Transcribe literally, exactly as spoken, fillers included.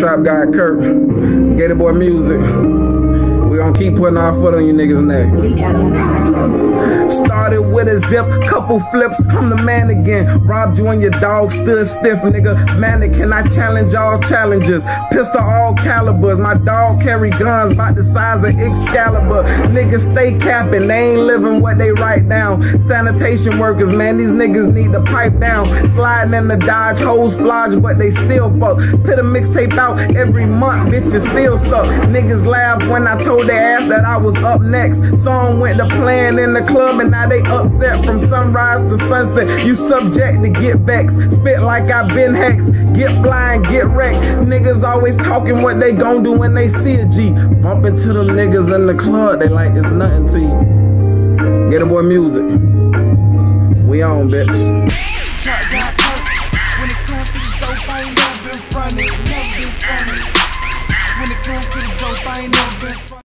Trap Guy Kirk, Gator Boy Music. We gonna keep putting our foot on you niggas' neck. Started with a zip, couple flips, I'm the man again. Robbed you and your dog stood stiff, nigga. Mannequin, I challenge all challenges. Pistol all calibers, my dog carry guns about the size of Excalibur. Niggas stay capping, they ain't living what they write down. Sanitation workers, man, these niggas need to pipe down. Sliding in the Dodge, hoes splodge, but they still fuck. Put a mixtape out every month, bitches still suck. Niggas laugh when I told their ass that I was up next. Song went to playing in the club and now they upset from sunrise to sunset. You subject to get vexed, spit like I been hexed. Get blind, get wrecked. Niggas always talking what they gon' do when they see a G. Bump into them niggas in the club, they like it's nothing to you. Gator Boy Music. We on, bitch. When it comes to the dope, I ain't never been frontin', never been frontin'. When it comes to the dope, I ain't never been frontin'.